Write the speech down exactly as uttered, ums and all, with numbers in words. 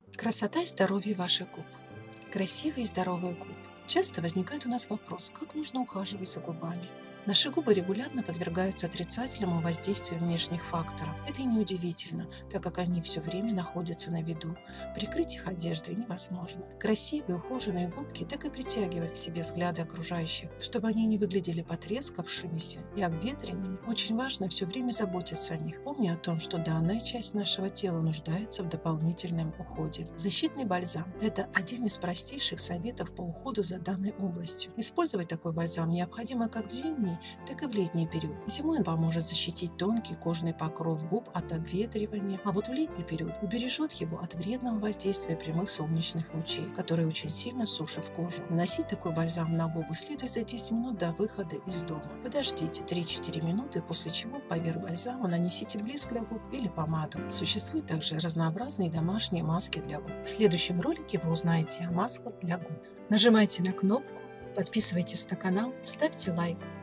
Красота и здоровье ваших губ. Красивые и здоровые губы. Часто возникает у нас вопрос, как нужно ухаживать за губами. Наши губы регулярно подвергаются отрицательному воздействию внешних факторов. Это и неудивительно, так как они все время находятся на виду. Прикрыть их одеждой невозможно. Красивые ухоженные губки так и притягивают к себе взгляды окружающих. Чтобы они не выглядели потрескавшимися и обветренными, очень важно все время заботиться о них. Помни о том, что данная часть нашего тела нуждается в дополнительном уходе. Защитный бальзам – это один из простейших советов по уходу за данной областью. Использовать такой бальзам необходимо как в зимний, так и в летний период. Зимой он поможет защитить тонкий кожный покров губ от обветривания, а вот в летний период убережет его от вредного воздействия прямых солнечных лучей, которые очень сильно сушат кожу. Наносить такой бальзам на губы следует за десять минут до выхода из дома. Подождите три-четыре минуты, после чего поверх бальзама нанесите блеск для губ или помаду. Существуют также разнообразные домашние маски для губ. В следующем ролике вы узнаете о масках для губ. Нажимайте на кнопку, подписывайтесь на канал, ставьте лайк.